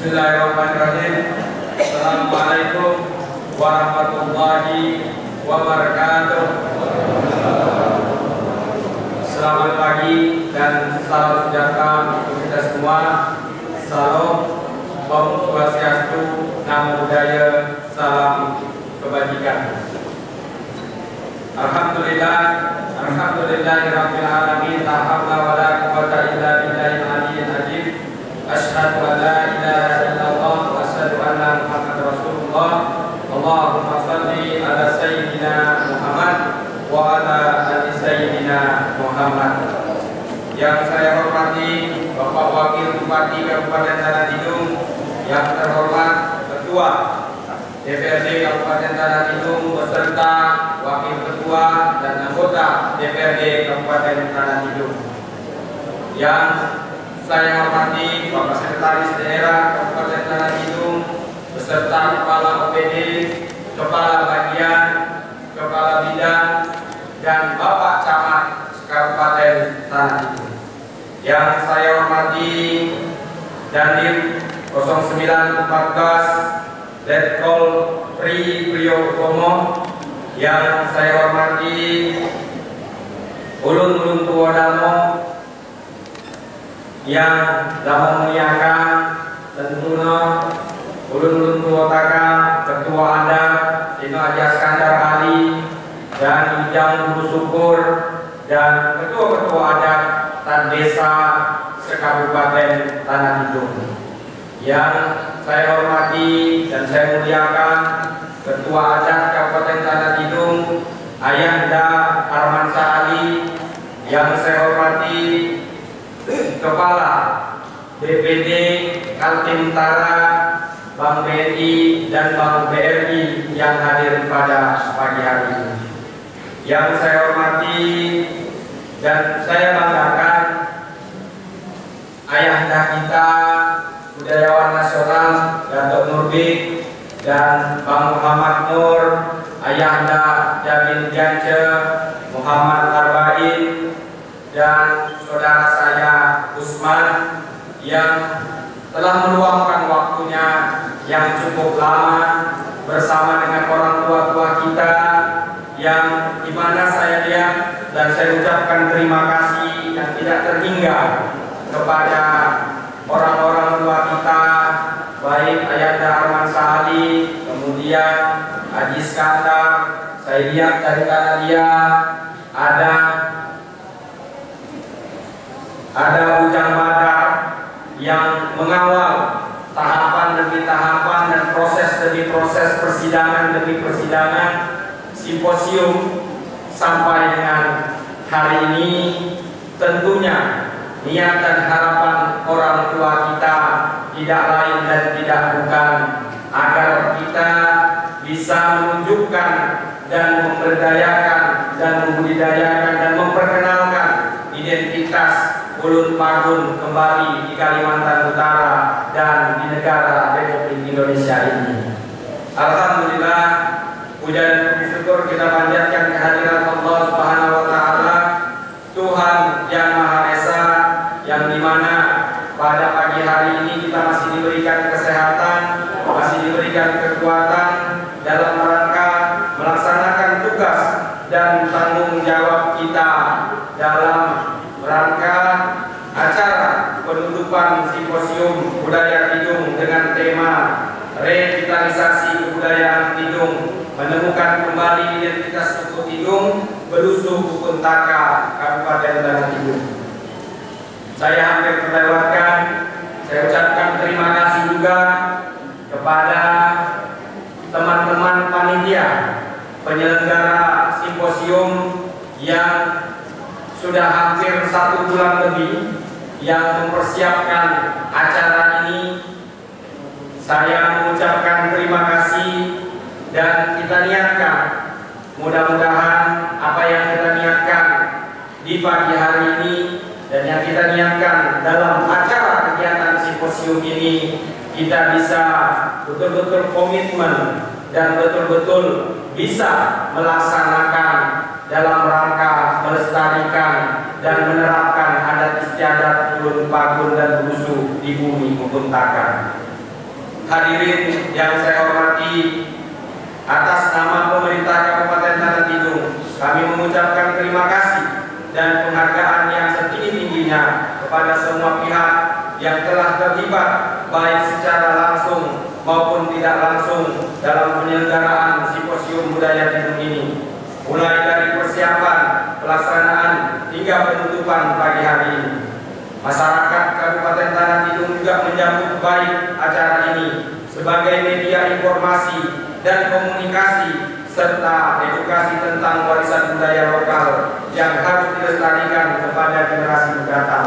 Bismillahirrahmanirrahim. Assalamualaikum warahmatullahi wabarakatuh. Selamat pagi dan salam sejahtera untuk kita semua. Salam, Om Swastiastu, Namo Buddhaya, salam kebajikan. Alhamdulillahirabbil alamin. La haula wala quwwata illa billahil aliyyil azim. Asyhadu an la ilaha illallah wa asyhadu anna Muhammadar Rasulullah. Allahumma shalli ala sayyidina Muhammad wa ala ali sayyidina Muhammad. Yang saya hormati Bapak Wakil Bupati Kabupaten Tanah Tidung, yang terhormat Ketua DPRD Kabupaten Tanah Tidung beserta Wakil Ketua dan anggota DPRD Kabupaten Tanah Tidung. Yang saya hormati Bapak Sekretaris Daerah Kabupaten Tanah Tidung beserta Kepala OPD, Kepala Bagian, Kepala Bidang, dan Bapak Camat Kabupaten Tanah Tidung. Yang saya hormati Dandim 0914 Letkol Pri Priyotomo, yang saya hormati ulun-ulun tua damo yang dalam muliakan tentunya ulun-ulun tua taka, ketua adat Dino Haji Iskandar Ali dan Ujang Guru Syukur dan ketua-ketua adat dan desa sekabupaten Tanah Tidung. Yang saya hormati dan saya muliakan Ketua Adat Kabupaten Tanah Tidung Ayanda Armansyah Ali. Yang saya hormati Kepala BPD Kaltim Utara, Bank BNI dan Bank BRI yang hadir pada pagi hari ini. Yang saya hormati dan saya banggakan ayahanda kita, budayawan nasional Datuk Nurbik dan Bang Muhammad Nur, ayahanda Jamil Jance, Muhammad Arba'in, dan saudara saya Usman yang telah meluangkan waktunya yang cukup lama bersama dengan orang tua-tua kita, yang dimana saya lihat dan saya ucapkan terima kasih yang tidak terhingga kepada orang-orang tua kita, baik Ayanda Armansyah Ali, kemudian Haji Iskandar. Saya lihat dari tanah dia ada Ujang Badar yang mengawal tahapan demi tahapan dan proses demi proses, persidangan demi persidangan, simposium sampai dengan hari ini. Tentunya niat dan harapan orang tua kita tidak lain dan tidak bukan agar kita bisa menunjukkan dan memberdayakan dan membudidayakan dan memperkenalkan identitas Ulun Pagun kembali di Kalimantan Utara dan di negara Republik Indonesia ini. Alhamdulillah, puja dan puji syukur kita panjatkan kehadiran Allah Subhanahu wa taala, Tuhan yang Maha Esa, yang dimana pada pagi hari ini kita masih diberikan kesehatan, masih diberikan kekuatan dalam rangka melaksanakan tugas dan tanggung jawab kita dalam rangka acara penutupan simposium budaya Tidung dengan tema revitalisasi kebudayaan Tidung, menemukan kembali identitas suku Tidung, Belusuh Bukun Taka, Kabupaten Tanah Tidung. Saya hampir terlewatkan, saya ucapkan terima kasih juga kepada teman-teman panitia penyelenggara simposium yang sudah hampir 1 bulan lebih yang mempersiapkan acara ini. Saya mengucapkan terima kasih dan kita niatkan mudah-mudahan apa yang kita niatkan di pagi hari ini dan yang kita niatkan dalam acara kegiatan simposium ini, kita bisa betul-betul komitmen dan betul-betul bisa melaksanakan dalam rangka melestarikan dan menerapkan adat istiadat Ulun Pagun dan Belusuh di bumi Bukun Taka. hadirin yang saya hormati, atas nama pemerintah Kabupaten Tanah Tidung, kami mengucapkan terima kasih dan penghargaan yang setinggi-tingginya kepada semua pihak yang telah terlibat baik secara langsung maupun tidak langsung dalam penyelenggaraan Simposium Budaya Tidung ini, mulai dari persiapan, pelaksanaan hingga penutupan pagi hari ini. Masyarakat Kabupaten Tanah Tidung juga menyambut baik acara ini sebagai media informasi dan komunikasi serta edukasi tentang warisan budaya lokal yang harus dilestarikan kepada generasi mendatang.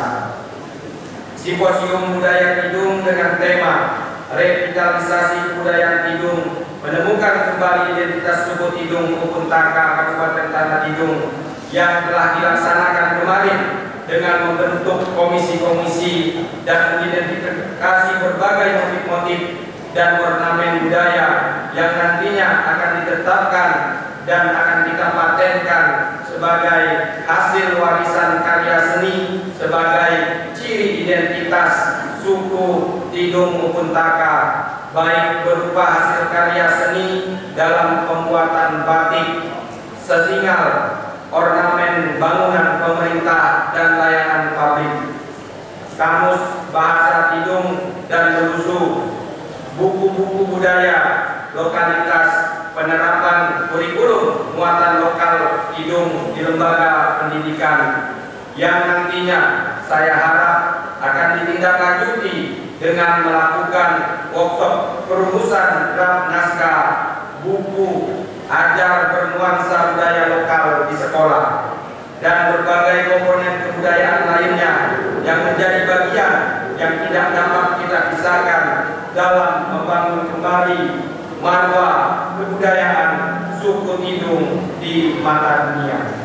Simposium Budaya Tidung dengan tema Revitalisasi Budaya Tidung, menemukan kembali identitas suku Tidung Ukuntaka Kabupaten Tanah Tidung yang telah dilaksanakan kemarin dengan membentuk komisi-komisi dan mengidentifikasi berbagai motif-motif dan ornamen budaya yang nantinya akan ditetapkan dan akan kita patenkan sebagai hasil warisan karya seni sebagai ciri identitas suku Tidung Ukuntaka, baik berupa hasil karya seni dalam pembuatan batik, sesingal, ornamen bangunan pemerintah dan layanan publik, kamus bahasa Tidung dan Lusu, buku-buku budaya, lokalitas, penerapan kurikulum muatan lokal Tidung di lembaga pendidikan yang nantinya saya harap akan ditindaklanjuti dengan melakukan workshop perumusan draft naskah buku ajar bernuansa budaya lokal di sekolah dan berbagai komponen kebudayaan lainnya yang menjadi bagian yang tidak dapat kita pisahkan dalam membangun kembali marwah kebudayaan suku Tidung di mata dunia.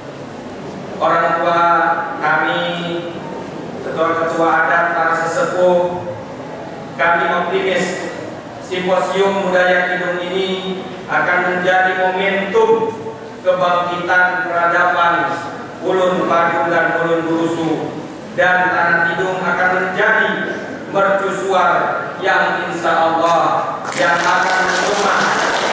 Orang tua kami, ketua-ketua adat, para sesepuh, kami optimis Simposium Budaya Tidung ini akan menjadi momentum kebangkitan peradaban Ulun Padung dan Ulun Burusu, dan Tanah Tidung akan menjadi mercusuar yang insya Allah yang akan menumah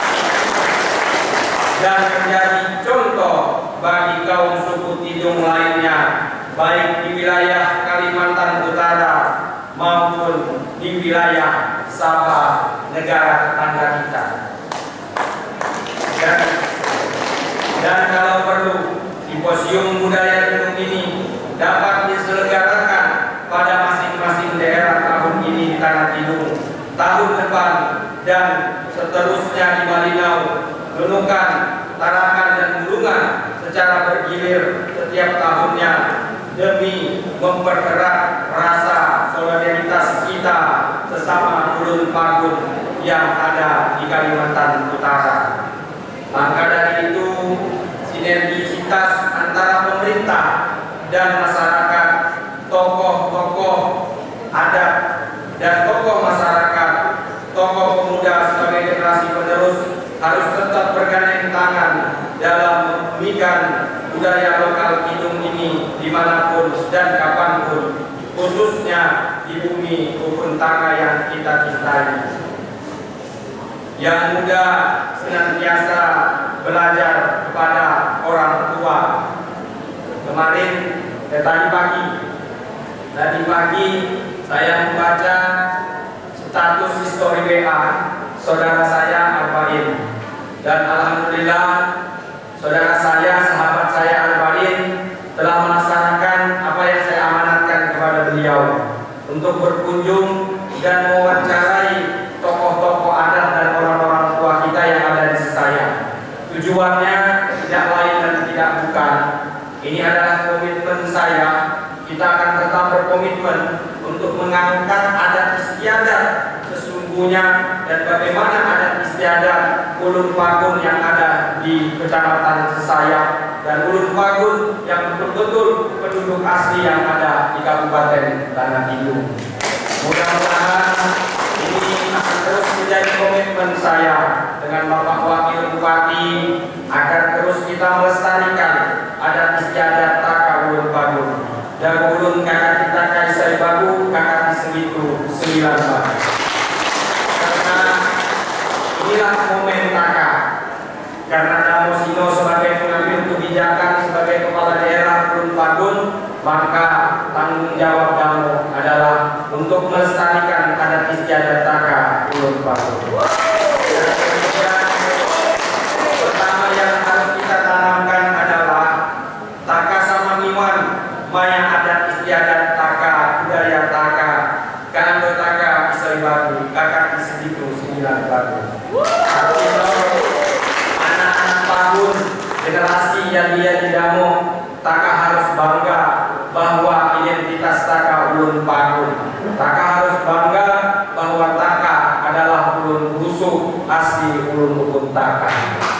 dan menjadi contoh bagi kaum suku Tidung lainnya, baik di wilayah Kalimantan Utara maupun di wilayah Sabah, negara tetangga kita. Dan kalau perlu, Simposium Budaya Tidung ini dapat diselenggarakan pada masing-masing daerah tahun ini di Tanah Tidung, tahun depan, dan seterusnya di Malinau, Nunukan, Tarakan, dan Bulungan secara bergilir setiap tahunnya demi mempererat rasa solidaritas kita sesama Ulun Padung yang ada di Kalimantan Utara. Maka dari itu, sinergisitas antara pemerintah dan masyarakat, tokoh-tokoh adat dan tokoh masyarakat, tokoh pemuda sebagai generasi penerus harus tetap bergandeng tangan dalam membumikan budaya lokal Tidung ini dimanapun dan kapanpun, khususnya di bumi Ukuntaka yang kita cintai. Yang muda senantiasa belajar kepada orang tua. Kemarin, tadi pagi saya membaca status histori WA saudara saya Arbain, dan alhamdulillah saudara saya, sahabat saya Arbain telah melaksanakan apa yang saya amanatkan kepada beliau untuk berkunjung dan mewawancarai tokoh-tokoh adat dan orang-orang tua kita yang ada di sisi saya. Tujuannya tidak lain dan tidak bukan, ini adalah komitmen saya. Kita akan tetap berkomitmen untuk mengangkat adat istiadat sesungguhnya dan bagaimana adat istiadat Ulun Padung yang ada di Kecamatan Sesayap dan Ulun Padung yang betul-betul penduduk asli yang ada di Kabupaten Tanah Tidung. Mudah-mudahan ini akan terus menjadi komitmen saya dengan Bapak Wakil Bupati agar terus kita melestarikan adat istiadat Taka Ulun Padung dan Ulun kakak kita Kaisai Bagu kakak di Segitu 9. inilah momen taka. Karena Damo Sino sebagai pengambil kebijakan sebagai kepala daerah Ulun Pagun, maka tanggung jawab Damo adalah untuk melestarikan adat istiadat taka Ulun Pagun. Dan kemudian pertama yang harus kita tanamkan adalah taka sama miwan, maya adat istiadat taka, budaya taka, kando taka bisa bagu, kakak disediku sembilan bagu. Generasi yang dia di Damo, taka harus bangga bahwa identitas taka Ulun Pagun. Taka harus bangga bahwa taka adalah ulun busuk asli ulun ukun taka.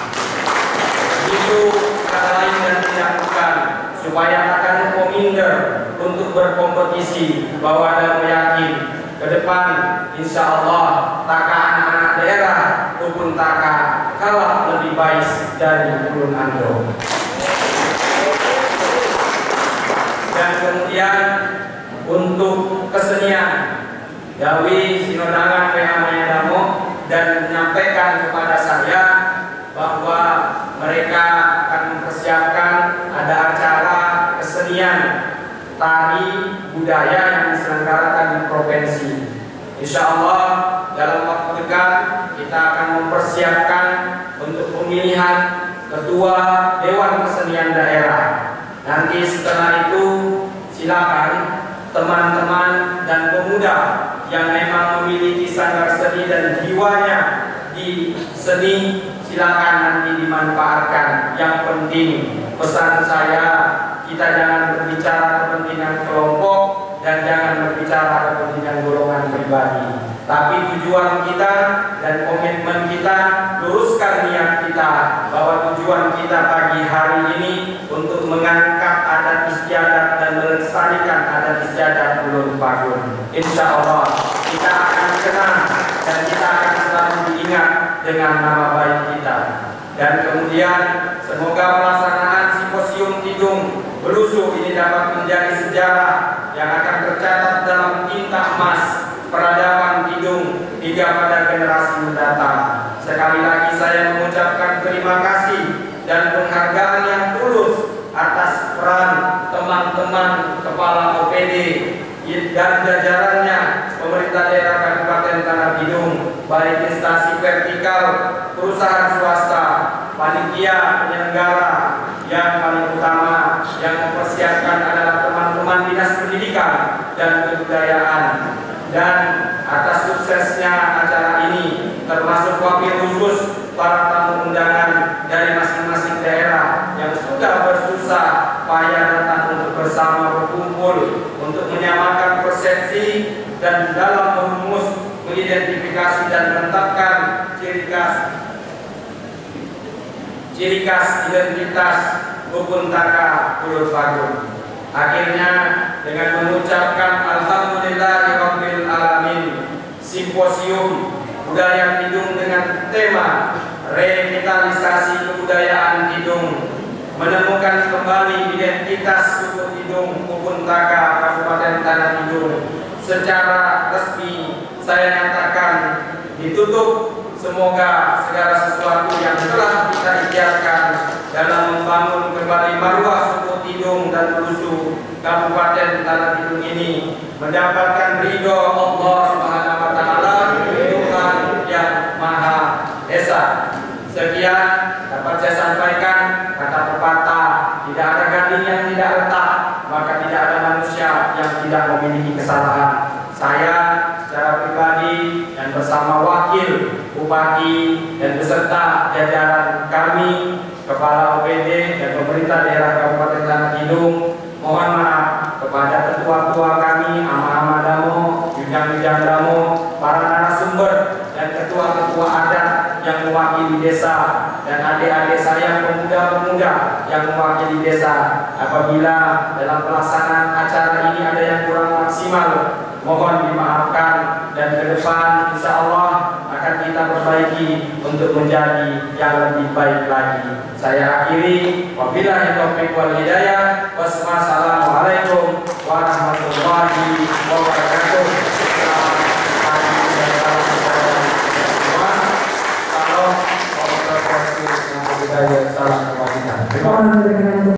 Itu kata lain dan tidak bukan supaya akan kominder untuk berkompetisi, bahwa Damo yakin ke depan insya Allah taka anak-anak daerah ukun taka kalah lebih baik dari Ulun Ando. Dan kemudian untuk kesenian, Dawi Sinodangan Maya Damo dan menyampaikan kepada saya bahwa mereka akan mempersiapkan ada acara kesenian tari budaya yang diselenggarakan di provinsi. Insya Allah dalam waktu dekat kita akan mempersiapkan untuk pemilihan ketua Dewan Kesenian Daerah. Nanti setelah itu silakan teman-teman dan pemuda yang memang memiliki sanggar seni dan jiwanya di seni, silakan nanti dimanfaatkan. Yang penting pesan saya, kita jangan berbicara kepentingan kelompok dan jangan berbicara kepentingan golongan pribadi, tapi tujuan kita dan komitmen kita, luruskan niat kita bahwa tujuan kita pagi hari ini untuk mengangkat adat istiadat dan melestarikan adat istiadat Ulun Pagun. Insya Allah kita akan kenang dan kita akan selalu diingat dengan nama baik kita. Dan kemudian semoga pelaksanaan simposium Tidung Belusu ini dapat menjadi sejarah yang akan tercatat dalam tinta emas peradaban Tidung hingga pada generasi mendatang. Sekali lagi saya mengucapkan terima kasih dan penghargaan yang tulus atas peran teman-teman kepala OPD dan jajarannya pemerintah daerah Kabupaten Tanah Tidung, baik instansi vertikal, perusahaan swasta, panitia penyelenggara, yang paling utama yang mempersiapkan adalah teman-teman dinas pendidikan dan kebudayaan. Dan atas suksesnya acara ini termasuk wakil khusus para tamu undangan dari masing-masing daerah yang sudah bersusah payah datang untuk bersama berkumpul untuk menyamakan persepsi dan dalam merumus, mengidentifikasi dan menetapkan ciri khas identitas ukun taka Ulun Pagun. Akhirnya dengan mengucapkan alhamdulillahirabbil alamin, simposium budaya Tidung dengan tema revitalisasi kebudayaan Tidung, menemukan kembali identitas suku Tidung ukun taka Kabupaten Tanah Tidung, secara resmi saya nyatakan ditutup. Semoga segala sesuatu yang telah kita ikhtiarkan dalam membangun kembali marwah suku Tidung dan Belusu Kabupaten Tanah Tidung ini mendapatkan ridho Allah Subhanahu wa Ta'ala, Tuhan yang Maha Esa. Sekian dapat saya sampaikan. Kata pepatah, tidak ada gading yang tidak retak, maka tidak ada manusia yang tidak memiliki kesalahan. Saya secara pribadi dan bersama wakil bupati dan beserta jajaran kami, kepala OPD dan pemerintah daerah Kabupaten Tanah Tidung, mohon maaf kepada ketua-ketua kami, ama-ama Damo, bidang-bidang Damo, para narasumber dan ketua-ketua adat yang mewakili desa, dan adik-adik saya pemuda-pemuda yang mewakili desa. Apabila dalam pelaksanaan acara ini ada yang kurang maksimal, mohon dimaafkan, dan ke depan insya Allah akan kita perbaiki untuk menjadi yang lebih baik lagi. Saya akhiri, wabillahi taufiq wal hidayah. Wassalamualaikum warahmatullahi wabarakatuh. saya salam kewajiban. Terima kasih.